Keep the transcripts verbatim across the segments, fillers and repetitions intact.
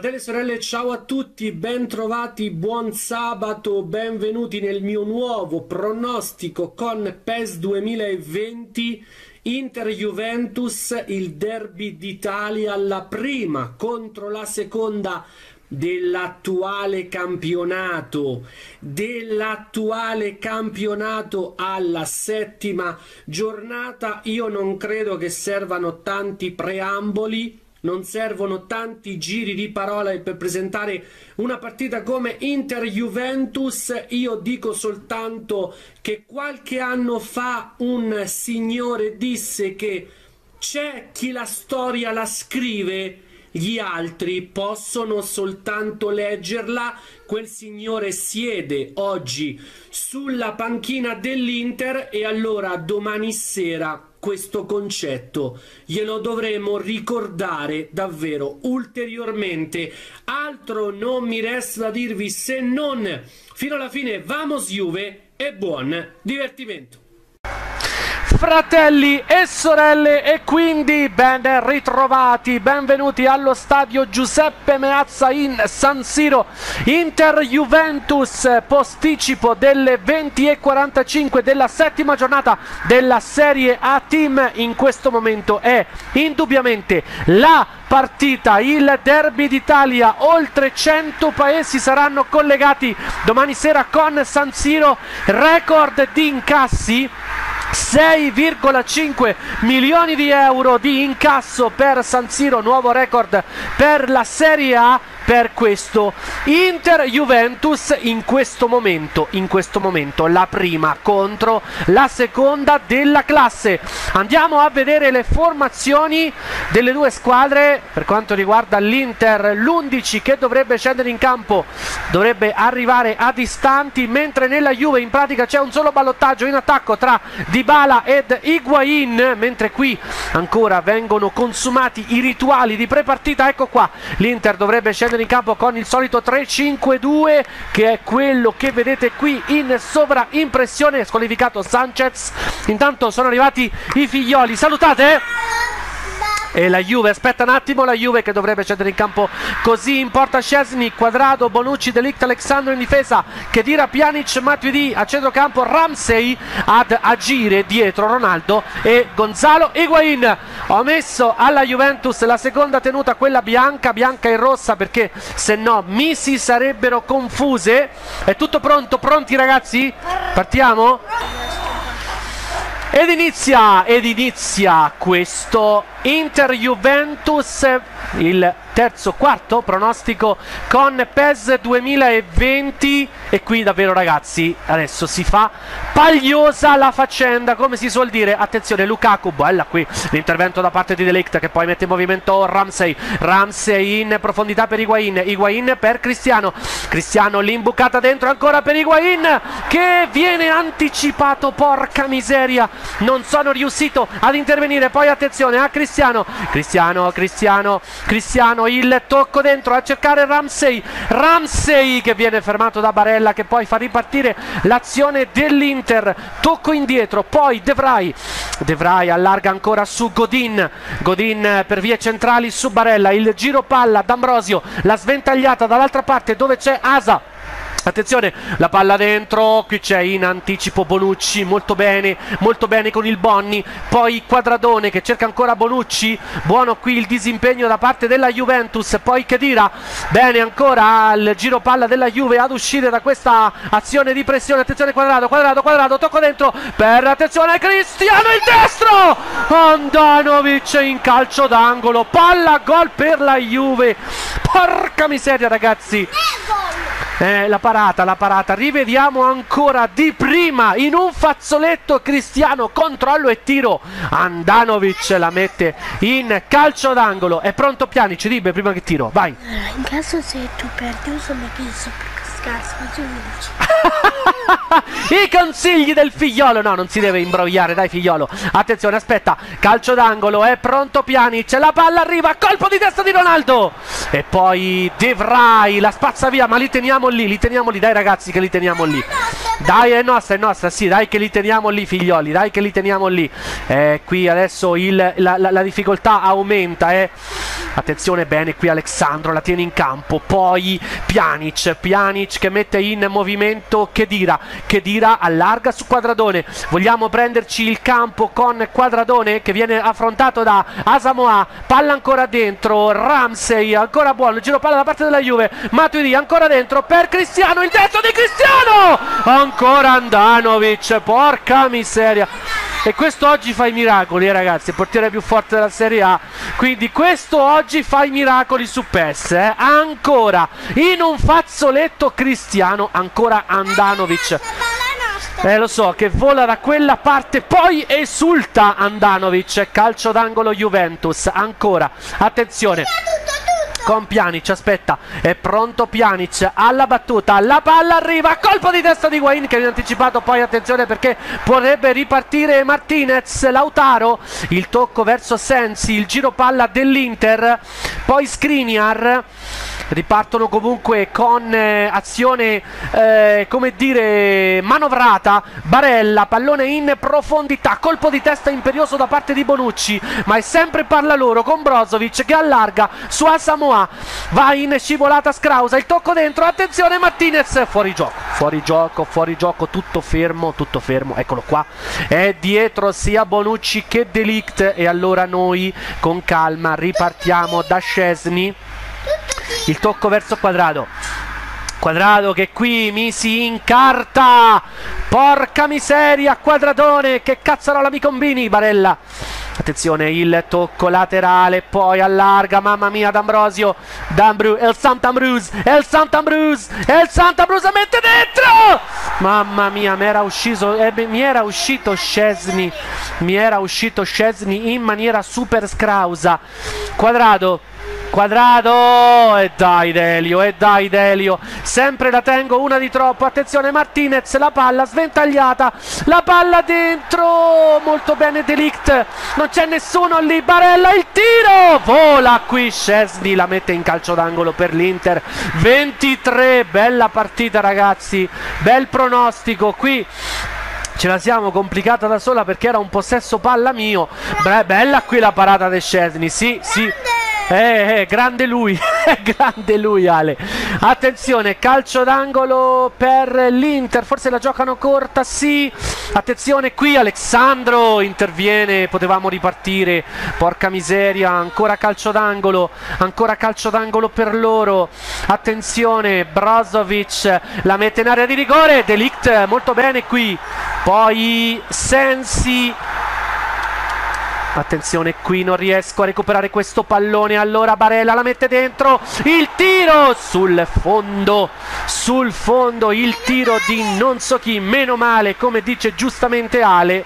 Fratelli e sorelle, ciao a tutti, ben trovati, buon sabato, benvenuti nel mio nuovo pronostico con PES duemilaventi. Inter-Juventus, il derby d'Italia, la prima contro la seconda dell'attuale campionato, dell'attuale campionato alla settima giornata. Io non credo che servano tanti preamboli, non servono tanti giri di parola per presentare una partita come Inter-Juventus. Io dico soltanto che qualche anno fa un signore disse che c'è chi la storia la scrive, gli altri possono soltanto leggerla. Quel signore siede oggi sulla panchina dell'Inter e allora domani sera questo concetto glielo dovremo ricordare davvero ulteriormente. Altro non mi resta da dirvi se non fino alla fine vamos Juve e buon divertimento. Fratelli e sorelle, e quindi ben ritrovati, benvenuti allo stadio Giuseppe Meazza in San Siro. Inter-Juventus, posticipo delle venti e quarantacinque della settima giornata della Serie A Team. In questo momento è indubbiamente la partita, il derby d'Italia. Oltre cento paesi saranno collegati domani sera con San Siro. Record di incassi: sei virgola cinque milioni di euro di incasso per San Siro, nuovo record per la Serie A. Per questo Inter-Juventus in questo momento, in questo momento la prima contro la seconda della classe. Andiamo a vedere le formazioni delle due squadre. Per quanto riguarda l'Inter, l'undici che dovrebbe scendere in campo dovrebbe arrivare a distanti, mentre nella Juve in pratica c'è un solo ballottaggio in attacco tra Dybala ed Higuain, mentre qui ancora vengono consumati i rituali di prepartita. Ecco qua, l'Inter dovrebbe scendere in campo con il solito tre cinque due, che è quello che vedete qui in sovraimpressione. Squalificato Sanchez. Intanto sono arrivati i figlioli, salutate! E la Juve, aspetta un attimo, la Juve che dovrebbe scendere in campo così in porta Szczesny, Quadrado, Bonucci, De Ligt, Alexandro in difesa, Khedira, Pjanic, Matuidi a centrocampo, Ramsey ad agire dietro Ronaldo e Gonzalo Higuain. Ho messo alla Juventus la seconda tenuta, quella bianca, bianca e rossa, perché se no mi si sarebbero confuse. È tutto pronto? Pronti ragazzi? Partiamo? Ed inizia, ed inizia questo Inter-Juventus, il terzo, quarto pronostico con PES duemilaventi. E qui davvero ragazzi adesso si fa pagliosa la faccenda, come si suol dire. Attenzione Lukaku, bella qui l'intervento da parte di De Ligt, che poi mette in movimento Ramsey. Ramsey in profondità per Higuain, Higuain per Cristiano, Cristiano l'imbucata dentro ancora per Higuain, che viene anticipato, porca miseria, non sono riuscito ad intervenire. Poi attenzione a Cristiano, Cristiano, Cristiano, Cristiano, il tocco dentro a cercare Ramsey, Ramsey che viene fermato da Barella, che poi fa ripartire l'azione dell'Inter. Tocco indietro, poi De Vrij, De Vrij allarga ancora su Godin, Godin per vie centrali su Barella, il giro palla d'Ambrosio, la sventagliata dall'altra parte dove c'è Asa. Attenzione, la palla dentro, qui c'è in anticipo Bonucci, molto bene, molto bene con il Bonni, poi Quadradone che cerca ancora Bonucci, buono qui il disimpegno da parte della Juventus, poi Khedira, bene ancora al giro palla della Juve ad uscire da questa azione di pressione. Attenzione Quadrado, Quadrado, Quadrado, tocco dentro per, attenzione, Cristiano, il destro, Handanovic in calcio d'angolo, palla gol per la Juve. Porca miseria ragazzi, Eh, la parata, la parata, rivediamo ancora di prima in un fazzoletto Cristiano, controllo e tiro, Handanovic la mette in calcio d'angolo. È pronto Pjanic, Ribe prima che tiro, vai. In caso se tu perdi uso me che so scarso, I consigli del figliolo, no, non si deve imbrogliare, dai figliolo. Attenzione, aspetta, calcio d'angolo, è pronto Pjanic, la palla arriva, colpo di testa di Ronaldo e poi De Vrij la spazza via, ma li teniamo lì, li teniamo lì, dai ragazzi che li teniamo lì. Dai, è nostra, è nostra, sì, dai che li teniamo lì, figlioli, dai che li teniamo lì. Eh, qui adesso il, la, la, la difficoltà aumenta, eh. Attenzione, bene, qui Alexandro la tiene in campo, poi Pjanic, Pjanic che mette in movimento Khedira, Khedira allarga su Quadradone, vogliamo prenderci il campo con Quadradone che viene affrontato da Asamoah, palla ancora dentro, Ramsey, ancora buono, giro palla da parte della Juve, Matuidi ancora dentro per Cristiano, il destro di Cristiano, ancora Andanovic, porca miseria. E questo oggi fa i miracoli, eh, ragazzi, il portiere più forte della Serie A, quindi questo oggi fa i miracoli su P E S, eh. Ancora in un fazzoletto Cristiano, ancora Andanovic, eh lo so, che vola da quella parte, poi esulta Andanovic, calcio d'angolo Juventus, ancora, attenzione con Pjanic, aspetta, è pronto Pjanic alla battuta, la palla arriva, colpo di testa di Higuaín che viene anticipato, poi attenzione perché potrebbe ripartire Martinez, Lautaro, il tocco verso Sensi, il giro palla dell'Inter, poi Skriniar, ripartono comunque con eh, azione eh, come dire manovrata, Barella, pallone in profondità, colpo di testa imperioso da parte di Bonucci, ma è sempre palla loro con Brozovic che allarga su Asamoah, va in scivolata Scrausa, il tocco dentro, attenzione Martinez, fuori gioco, fuori gioco, fuori gioco, tutto fermo, tutto fermo, eccolo qua, è dietro sia Bonucci che De Ligt e allora noi con calma ripartiamo da Szczesny, il tocco verso Quadrado, Quadrado che qui mi si incarta, porca miseria, Quadradone, che cazzarola mi combini, Barella, attenzione il tocco laterale, poi allarga, mamma mia D'Ambrosio, D'Ambrus, El Sant'Ambrus, El Sant'Ambrus, El Sant'Ambrus mette dentro, mamma mia mi era uscito, eh, mi era uscito Szczesny, mi era uscito Szczesny in maniera super scrausa, Quadrado, Quadrado, e dai Delio, e dai Delio, sempre la tengo una di troppo, attenzione Martinez, la palla sventagliata, la palla dentro, molto bene De Ligt, non c'è nessuno lì, Barella, il tiro, vola qui Szczesny, la mette in calcio d'angolo per l'Inter, ventitré, bella partita ragazzi, bel pronostico, qui ce la siamo complicata da sola perché era un possesso palla mio, beh, bella qui la parata di Szczesny, sì, sì. Eh, eh, grande lui, grande lui Ale. Attenzione, calcio d'angolo per l'Inter, forse la giocano corta, sì. Attenzione qui, Alexandro interviene, potevamo ripartire, porca miseria, ancora calcio d'angolo, ancora calcio d'angolo per loro. Attenzione, Brozovic la mette in area di rigore, De Ligt molto bene qui, poi Sensi. Attenzione qui, non riesco a recuperare questo pallone, allora Barella la mette dentro, il tiro sul fondo, sul fondo il tiro di non so chi, meno male come dice giustamente Ale.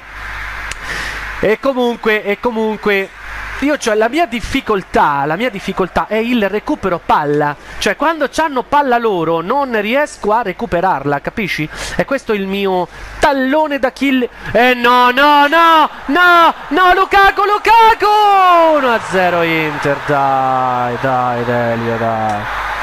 E comunque, e comunque io cioè la mia difficoltà, la mia difficoltà è il recupero palla, cioè quando c'hanno palla loro non riesco a recuperarla, capisci? E questo è il mio tallone d'Achille. E eh no, no, no, no, no, Lukaku, Lukaku! uno a zero Inter, dai, dai, Delio, dai.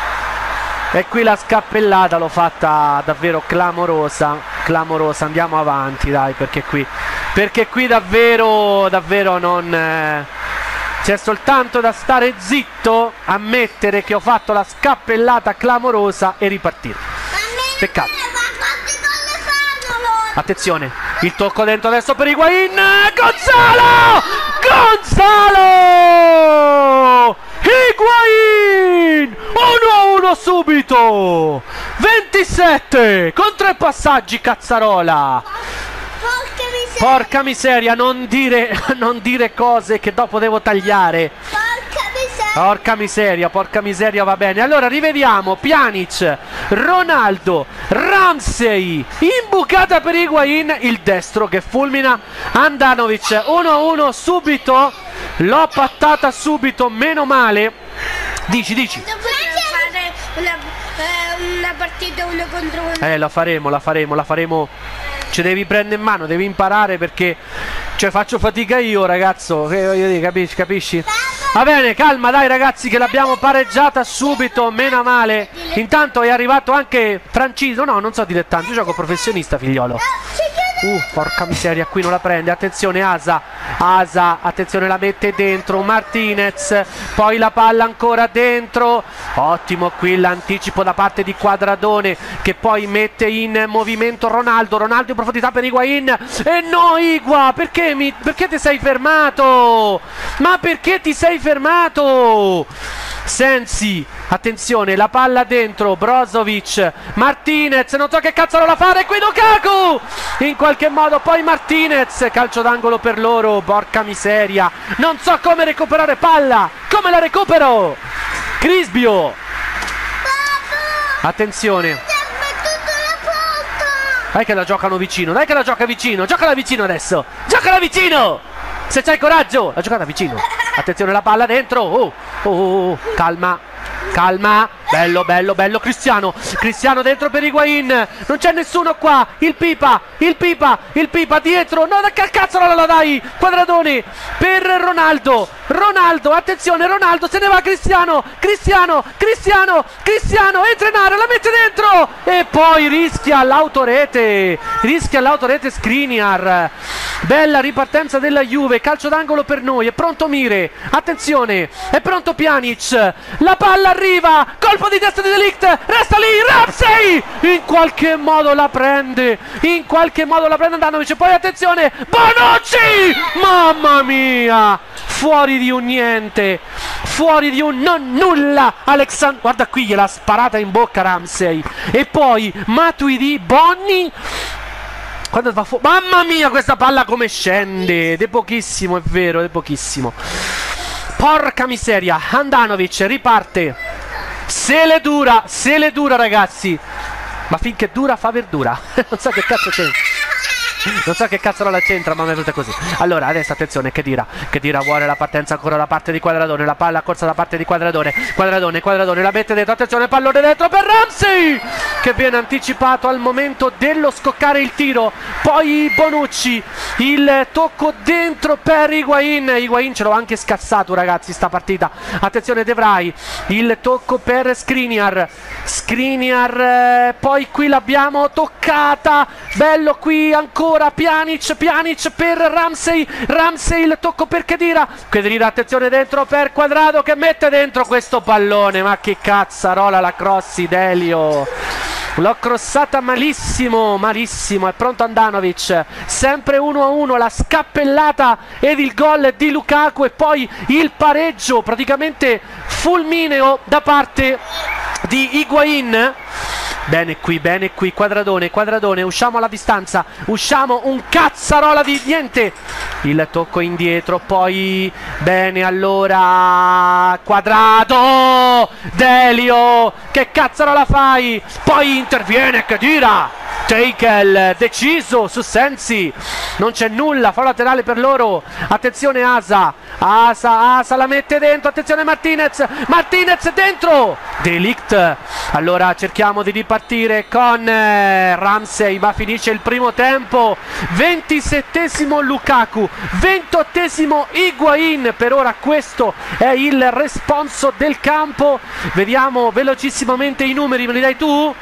E qui la scappellata l'ho fatta davvero clamorosa, clamorosa, andiamo avanti, dai, perché qui, perché qui davvero, davvero non... Eh, c'è soltanto da stare zitto, ammettere che ho fatto la scappellata clamorosa e ripartire. Peccato. Attenzione, il tocco dentro adesso per Higuaín. Gonzalo! Gonzalo! Higuaín! uno a uno subito! ventisette con tre passaggi, cazzarola! Porca miseria, non dire, non dire cose che dopo devo tagliare. Porca miseria. Porca miseria, porca miseria, va bene. Allora rivediamo Pjanic, Ronaldo, Ramsey, imbucata per Higuaín, il destro che fulmina Andanovic, uno a uno subito. L'ho pattata subito, meno male. Dici, dici. Fare una, una partita uno contro uno. Eh, la faremo, la faremo, la faremo. Ci devi prendere in mano, devi imparare perché cioè faccio fatica io, ragazzo, che voglio dire, capisci? capisci? Va bene, calma dai ragazzi che l'abbiamo pareggiata subito, meno male. Intanto è arrivato anche Francesco, no non so dilettante, io gioco professionista figliolo. Uh, porca miseria, qui non la prende, attenzione Asa, Asa, attenzione la mette dentro, Martinez, poi la palla ancora dentro, ottimo qui l'anticipo da parte di Quadradone che poi mette in movimento Ronaldo, Ronaldo in profondità per Higuain, e no Igua, perché, mi, perché ti sei fermato? Ma perché ti sei fermato? Sensi, attenzione, la palla dentro, Brozovic, Martinez, non so che cazzo la fare, qui Lukaku, in qualche modo, poi Martinez, calcio d'angolo per loro, porca miseria, non so come recuperare palla, come la recupero? Crisbio, attenzione, dai che la giocano vicino, dai che la gioca vicino, giocala vicino adesso, giocala vicino, se c'hai coraggio, la giocata vicino, attenzione la palla dentro, oh, oh, oh, calma, calma, bello, bello, bello, Cristiano, Cristiano dentro per Higuain, non c'è nessuno qua, il Pipa, il Pipa, il Pipa dietro, no, che cazzo non la dai, Quadradone per Ronaldo, Ronaldo, attenzione, Ronaldo, se ne va Cristiano, Cristiano, Cristiano, Cristiano, entra in area, la mette dentro, e poi rischia l'autorete, rischia l'autorete Skriniar, bella ripartenza della Juve, calcio d'angolo per noi, è pronto Mire, attenzione, è pronto Pjanic, la palla arriva, colpo di testa di De Ligt, resta lì, Ramsey, in qualche modo la prende, in qualche modo la prende Andanovic, poi attenzione, Bonucci, mamma mia, fuori di un niente, fuori di un non nulla, Alexander, guarda qui gliela sparata in bocca Ramsey, e poi Matuidi, Bonni, quando va fuori, mamma mia questa palla come scende, de pochissimo, è vero, de pochissimo, porca miseria, Andanovic riparte, se le dura, se le dura ragazzi, ma finché dura fa verdura, non so che cazzo c'è. Non so che cazzo la c'entra, ma mi è venuta così. Allora, adesso attenzione, Khedira. Khedira vuole la partenza ancora da parte di Quadradone. La palla corsa da parte di Quadradone. Quadradone, Quadradone la mette dentro. Attenzione, pallone dentro per Ramsey, che viene anticipato al momento dello scoccare il tiro. Poi Bonucci, il tocco dentro per Higuain. Higuain ce l'ho anche scassato ragazzi sta partita. Attenzione De Vrij, il tocco per Skriniar. Skriniar, eh, poi qui l'abbiamo toccata. Bello qui ancora Pjanic, Pjanic per Ramsey, Ramsey il tocco per Khedira, Khedira attenzione dentro per Quadrado che mette dentro questo pallone, ma che cazzarola la crossi Delio, l'ho crossata malissimo, malissimo, è pronto Andanovic, sempre uno a uno, la scappellata ed il gol di Lukaku e poi il pareggio praticamente fulmineo da parte di Higuain. Bene qui, bene qui, Quadradone, Quadradone, usciamo alla distanza, usciamo un cazzarola di niente, il tocco indietro, poi bene allora, Quadrado, Delio, che cazzarola fai, poi interviene Khedira, Takel deciso su Sensi, non c'è nulla, fallo laterale per loro, attenzione Asa, Asa, Asa la mette dentro, attenzione Martinez, Martinez dentro, De Ligt, allora cerchiamo di ripartire con eh, Ramsey, ma finisce il primo tempo, ventisettesimo Lukaku, ventottesimo Higuain, per ora questo è il responso del campo, vediamo velocissimamente i numeri, me li dai tu?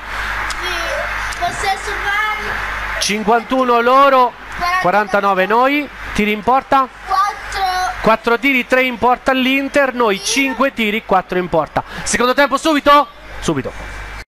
Possesso pari cinquantuno loro, quarantanove noi, tiri in porta? quattro. quattro tiri, tre in porta all'Inter, noi cinque tiri, quattro in porta. Secondo tempo subito? Subito.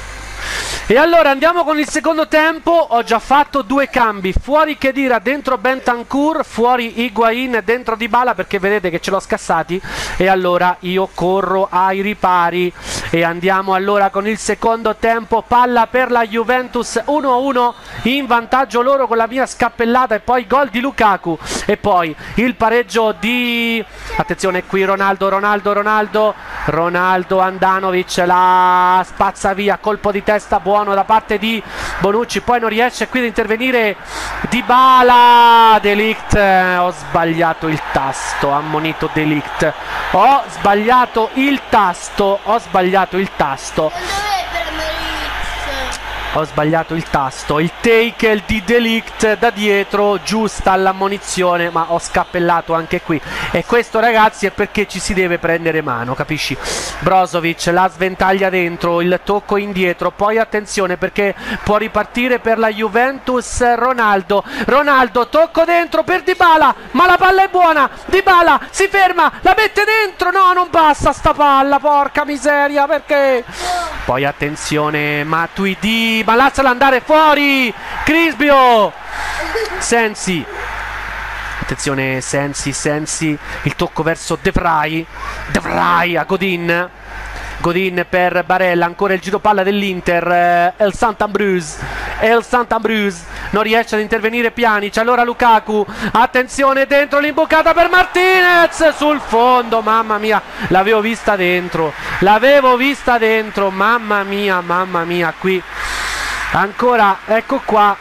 E allora andiamo con il secondo tempo, ho già fatto due cambi, fuori Khedira, dentro Bentancur, fuori Higuain, dentro Dybala perché vedete che ce l'ho scassati e allora io corro ai ripari e andiamo allora con il secondo tempo, palla per la Juventus uno a uno in vantaggio loro con la mia scappellata e poi gol di Lukaku e poi il pareggio di, attenzione qui Ronaldo, Ronaldo, Ronaldo, Ronaldo, Andanovic la spazza via, colpo di testa buono da parte di Bonucci, poi non riesce qui ad intervenire Dybala, De Ligt, eh, ho sbagliato il tasto, ammonito De Ligt, ho sbagliato il tasto, ho sbagliato il tasto. ho sbagliato il tasto, il tackle di De Ligt da dietro, giusta l'ammonizione, ma ho scappellato anche qui. E questo, ragazzi, è perché ci si deve prendere mano, capisci? Brozovic la sventaglia dentro, il tocco indietro, poi attenzione perché può ripartire per la Juventus Ronaldo. Ronaldo, tocco dentro per Dybala, ma la palla è buona, Dybala si ferma, la mette dentro, no, non passa sta palla, porca miseria, perché? Poi attenzione, Matuidi, ma lasciala andare fuori, Crisbio, Sensi, attenzione Sensi, Sensi, il tocco verso De Vrij, De Vrij a Godin, Godin per Barella, ancora il giro palla dell'Inter, El Sant'Ambrose, El Sant'Ambrose non riesce ad intervenire Pjanic, allora Lukaku, attenzione dentro l'imboccata per Martinez, sul fondo, mamma mia, l'avevo vista dentro, l'avevo vista dentro, mamma mia, mamma mia, qui ancora, ecco qua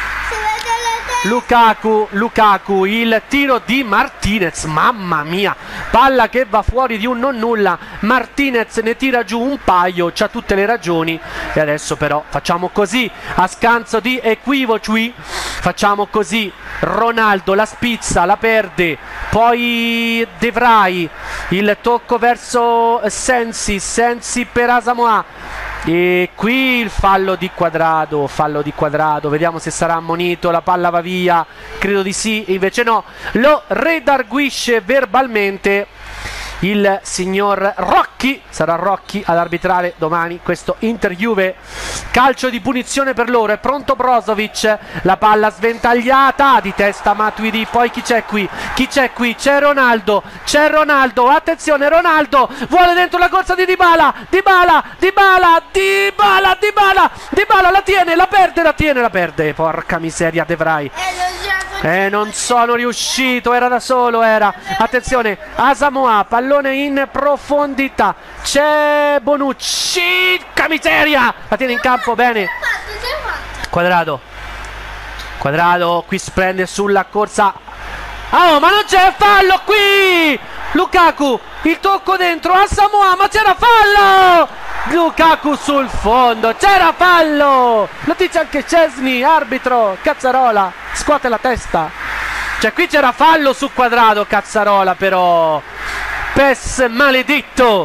Lukaku, Lukaku, il tiro di Martinez, mamma mia, palla che va fuori di un non nulla, Martinez ne tira giù un paio, c'ha tutte le ragioni. E adesso però facciamo così, a scanso di equivoci, facciamo così, Ronaldo la spizza, la perde, poi De Vrij, il tocco verso Sensi, Sensi per Asamoah. E qui il fallo di Quadrado, fallo di Quadrado, vediamo se sarà ammonito, la palla va via, credo di sì, invece no, lo redarguisce verbalmente il signor Rocchi, sarà Rocchi ad arbitrare domani questo Inter-Juve. Calcio di punizione per loro, è pronto Brozovic, la palla sventagliata di testa Matuidi, poi chi c'è qui? Chi c'è qui? C'è Ronaldo, c'è Ronaldo, attenzione Ronaldo, vuole dentro la corsa di Dybala, Dybala, Dybala, Dybala, Dybala, Dybala la tiene, la perde, la tiene, la perde, porca miseria De Vrij. Eh, non sono riuscito, era da solo, era. Attenzione, Asamoah, pallone in profondità. C'è Bonucci, miseria, la tiene in campo bene. Quadrado. Quadrado, qui si prende sulla corsa. Oh, ma non c'è fallo qui! Lukaku, il tocco dentro, Asamoah, ma c'era fallo! Lukaku sul fondo, c'era fallo! Lo dice anche Szczesny, arbitro, Cazzarola, scuote la testa. Cioè qui c'era fallo su Quadrado, Cazzarola però. Pes maledetto.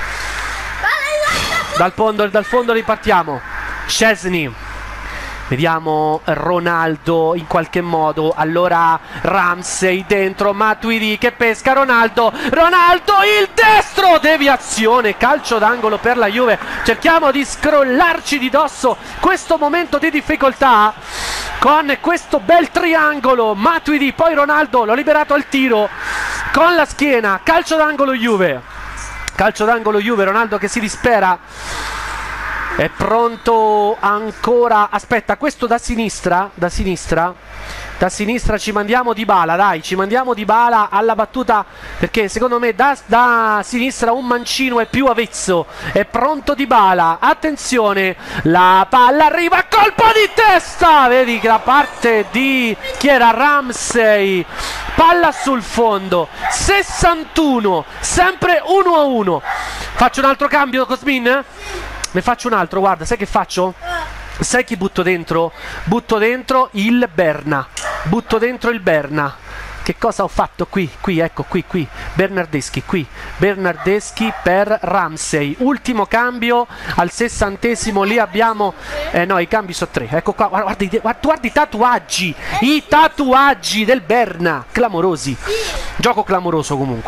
Dal fondo, dal fondo ripartiamo. Szczesny. Vediamo Ronaldo in qualche modo. Allora Ramsey dentro, Matuidi che pesca Ronaldo. Ronaldo il destro, deviazione, calcio d'angolo per la Juve. Cerchiamo di scrollarci di dosso questo momento di difficoltà con questo bel triangolo. Matuidi, poi Ronaldo, l'ho liberato al tiro con la schiena. Calcio d'angolo Juve. Calcio d'angolo Juve, Ronaldo che si dispera. È pronto ancora, aspetta, questo da sinistra, da sinistra, da sinistra ci mandiamo Dybala, dai, ci mandiamo Dybala alla battuta, perché secondo me da, da sinistra un mancino è più avvezzo. È pronto Dybala, attenzione, la palla arriva, colpo di testa, vedi che la parte di, chi era, Ramsey, palla sul fondo, sessantuno, sempre uno a uno. Faccio un altro cambio, Cosmin? Ne faccio un altro, guarda, sai che faccio? Sai chi butto dentro? Butto dentro il Berna. Butto dentro il Berna. Che cosa ho fatto qui? Qui, ecco, qui, qui. Bernardeschi, qui. Bernardeschi per Ramsey. Ultimo cambio al sessantesimo. Lì abbiamo... Eh no, i cambi sono tre. Ecco qua, guarda, guarda, guarda i tatuaggi. I tatuaggi del Berna. Clamorosi. Gioco clamoroso comunque.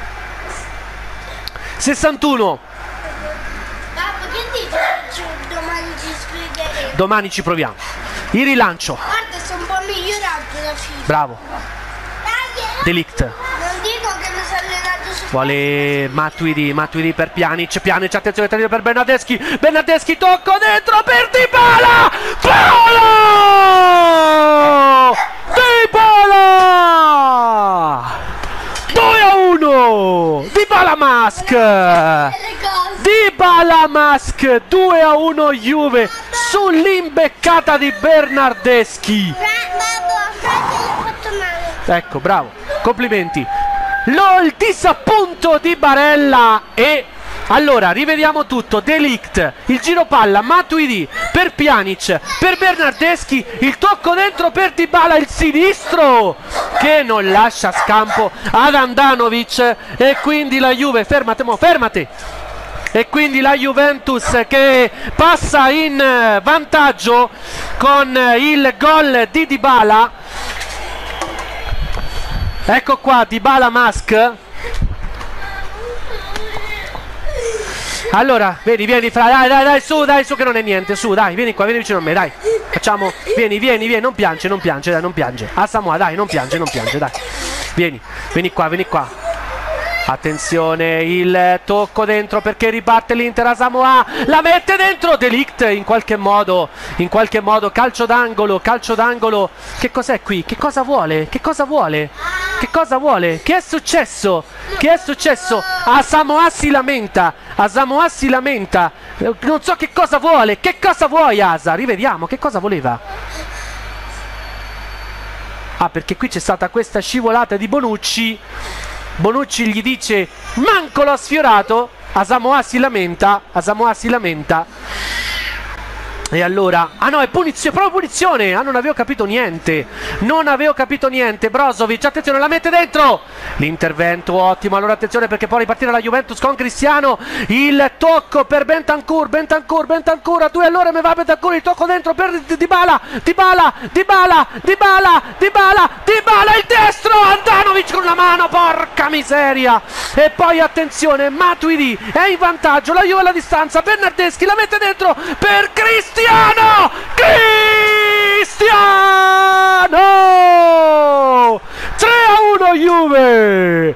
sessantuno. Domani ci proviamo. Il rilancio. Guarda, sto un po' migliorato da FIFA. Bravo. De Ligt. Non dico che mi sono allenato su... Vuole Matuidi, Matuidi per Pjanic. Pjanic, attenzione, tiro per Bernardeschi. Bernardeschi, tocco dentro per Dybala. Paolo! Dybala! due a uno. Dybala Mask. Dybala Mask, due a uno Juve sull'imbeccata di Bernardeschi. Ecco, bravo, complimenti. Lo, il disappunto di Barella e Allora, rivediamo tutto. De Ligt, il giro palla, Matuidi per Pjanic, per Bernardeschi, il tocco dentro per Dybala, il sinistro che non lascia scampo ad Handanovic, e quindi la Juve, fermate mo, fermate! E quindi la Juventus che passa in vantaggio con il gol di Dybala. Ecco qua Dybala Mask. Allora, vedi, vieni fra, dai, dai, dai, su, dai, su che non è niente, su, dai, vieni qua, vieni vicino a me, dai. Facciamo, vieni, vieni, vieni, non piange, non piange, dai, non piange. Asamoah, dai, non piange, non piange, dai. Vieni, vieni qua, vieni qua. Attenzione, il tocco dentro perché riparte l'Inter. Asamoah la mette dentro. De Ligt in qualche modo, in qualche modo, calcio d'angolo, calcio d'angolo. Che cos'è qui? Che cosa vuole? Che cosa vuole? Che cosa vuole? Che è successo? Che è successo? Asamoah si lamenta. Asamoah si lamenta. Non so che cosa vuole. Che cosa vuoi, Asa? Rivediamo, che cosa voleva? Ah, perché qui c'è stata questa scivolata di Bonucci. Bonucci gli dice manco l'ho sfiorato. Asamoah si lamenta. Asamoah si lamenta. E allora, ah no, è punizione, proprio punizione. Ah, non avevo capito niente. Non avevo capito niente. Brozovic, attenzione, la mette dentro. L'intervento ottimo. Allora attenzione perché può ripartire la Juventus con Cristiano. Il tocco per Bentancur. Bentancur, Bentancur a due. Allora me va Bentancur. Il tocco dentro per Dybala. Dybala, Dybala, Dybala, Dybala, Dybala il destro. Handanovic con la mano. Porca miseria. E poi attenzione, Matuidi è in vantaggio. La Juve alla distanza. Bernardeschi la mette dentro per Cristiano. Cristiano! Cristiano! tre a uno Juve!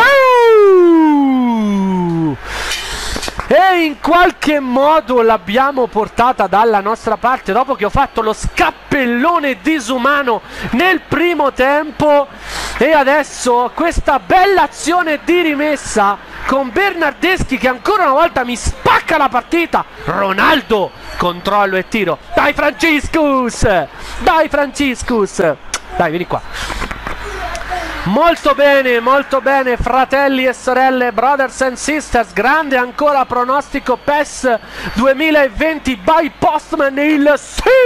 Fiu! E in qualche modo l'abbiamo portata dalla nostra parte dopo che ho fatto lo scappellone disumano nel primo tempo. E adesso questa bella azione di rimessa con Bernardeschi che ancora una volta mi spacca la partita. Ronaldo, controllo e tiro. Dai Franciscus! Dai Franciscus! Dai, vieni qua. Molto bene, molto bene, fratelli e sorelle, brothers and sisters. Grande ancora pronostico PES duemilaventi by Postman. Il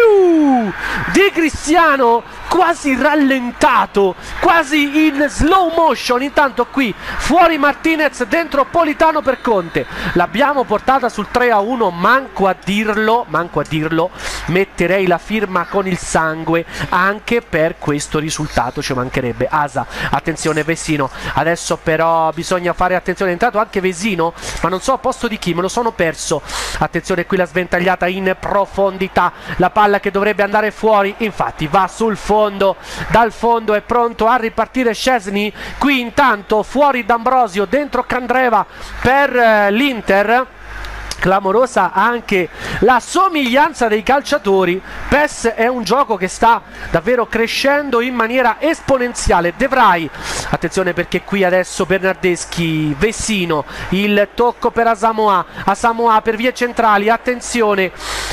siu di Cristiano quasi rallentato, quasi in slow motion. Intanto qui fuori Martinez, dentro Politano per Conte. L'abbiamo portata sul tre a uno. Manco a dirlo, manco a dirlo, metterei la firma con il sangue anche per questo risultato, ci mancherebbe. Asa, attenzione Vesino, adesso però bisogna fare attenzione. È entrato anche Vesino, ma non so a posto di chi, me lo sono perso. Attenzione qui la sventagliata in profondità, la palla che dovrebbe andare fuori, infatti va sul fondo. Dal fondo è pronto a ripartire Szczesny. Qui intanto fuori D'Ambrosio, dentro Candreva per eh, l'Inter. Clamorosa anche la somiglianza dei calciatori. PES è un gioco che sta davvero crescendo in maniera esponenziale. De Vrij, attenzione perché qui adesso Bernardeschi, Vesino, il tocco per Asamoah, Asamoah per vie centrali, attenzione,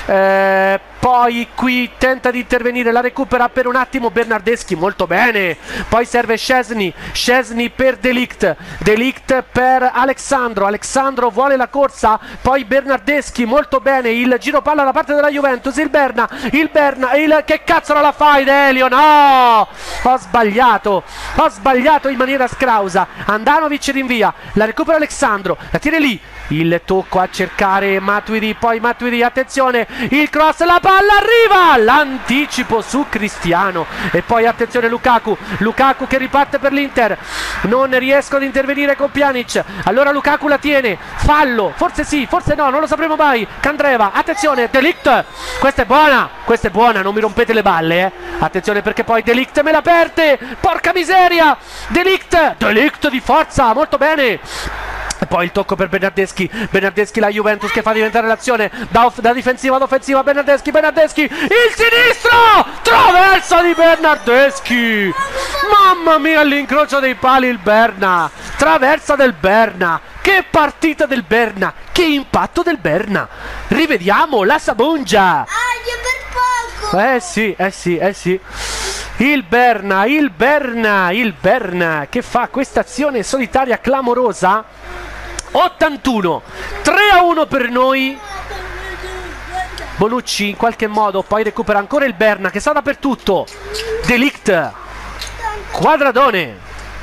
eh, poi qui tenta di intervenire, la recupera per un attimo Bernardeschi, molto bene, poi serve Szczesny, Szczesny per De Ligt, De Ligt per Alexandro, Alexandro vuole la corsa, poi Bernardeschi, molto bene, il giro palla da parte della Juventus, il Berna, il Berna, il che cazzo la fai Delio, no, ho sbagliato, ho sbagliato in maniera scrausa. Handanovic rinvia, la recupera Alexandro, la tiene lì, il tocco a cercare Matuidi, poi Matuidi, attenzione, il cross, la palla arriva, l'anticipo su Cristiano e poi attenzione Lukaku, Lukaku che riparte per l'Inter, non riesco ad intervenire con Pjanic, allora Lukaku la tiene, fallo, forse sì, forse no, non lo sapremo mai. Candreva, attenzione, De Ligt, questa è buona, questa è buona, non mi rompete le balle, eh. Attenzione perché poi De Ligt me la perde, porca miseria, De Ligt, De Ligt di forza, molto bene. E poi il tocco per Bernardeschi, Bernardeschi la Juventus che fa diventare l'azione da, da difensiva ad offensiva, Bernardeschi, Bernardeschi, il sinistro, traversa di Bernardeschi, mamma mia l'incrocio dei pali il Berna, traversa del Berna, che partita del Berna, che impatto del Berna, rivediamo la Sabungia, per poco. eh sì, eh sì, eh sì. Il Berna, il Berna, il Berna che fa questa azione solitaria clamorosa. ottantuno. tre a uno per noi. Bonucci in qualche modo poi recupera ancora il Berna che sta dappertutto. De Ligt, Quadradone,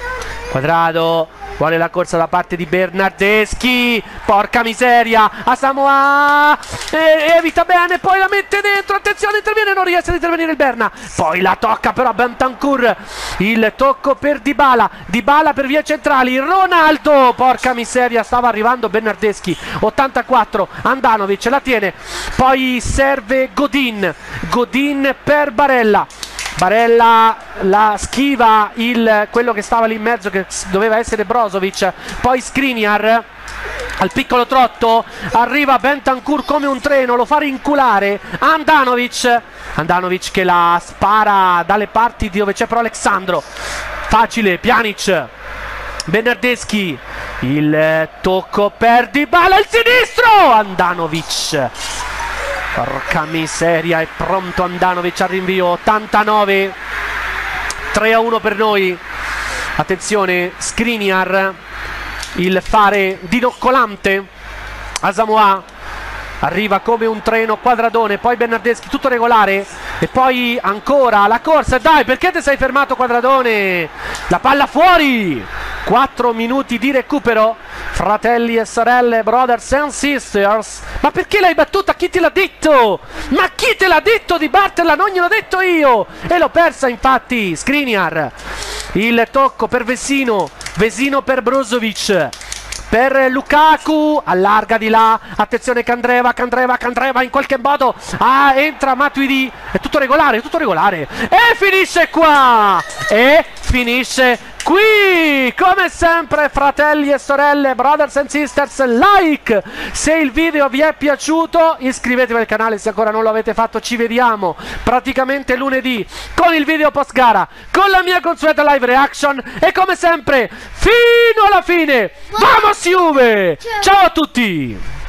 Quadrado vuole la corsa da parte di Bernardeschi, porca miseria, Asamoah, e evita bene, poi la mette dentro, attenzione, interviene, non riesce ad intervenire il Berna, poi la tocca però Bentancur, il tocco per Dybala, Dybala per vie centrali, Ronaldo, porca miseria, stava arrivando Bernardeschi, ottantaquattro, Andanovic la tiene, poi serve Godin, Godin per Barella, Barella la schiva il, quello che stava lì in mezzo che doveva essere Brozovic, poi Skriniar al piccolo trotto, arriva Bentancur come un treno, lo fa rinculare Andanovic, Andanovic che la spara dalle parti di dove c'è però Alexandro, facile, Pjanic, Bernardeschi, il tocco per Dybala, il sinistro, Andanovic, porca miseria, è pronto Andanovic al rinvio, ottantanove, tre a uno per noi. Attenzione, Skriniar, il fare dinoccolante, Asamoah arriva come un treno, Quadradone, poi Bernardeschi, tutto regolare, e poi ancora la corsa, dai, perché ti sei fermato Quadradone? La palla fuori, quattro minuti di recupero, fratelli e sorelle, brothers and sisters, ma perché l'hai battuta? Chi te l'ha detto? Ma chi te l'ha detto di batterla? Non gliel'ho detto io, e l'ho persa infatti. Skriniar, il tocco per Vesino, Vesino per Brozovic, per Lukaku, allarga di là, attenzione Candreva, Candreva, Candreva in qualche modo, ah, entra Matuidi, è tutto regolare, tutto regolare, e finisce qua, e finisce qui, come sempre fratelli e sorelle, brothers and sisters, like se il video vi è piaciuto, iscrivetevi al canale se ancora non lo avete fatto, ci vediamo praticamente lunedì con il video post gara, con la mia consueta live reaction e come sempre fino alla fine, vamos Juve, ciao a tutti!